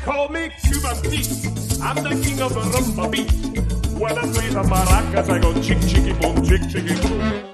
call me Cuban Pete. I'm the king of the rumba beat. When I play the maracas, I go chick, chicky, boom, chick, chicky, boom.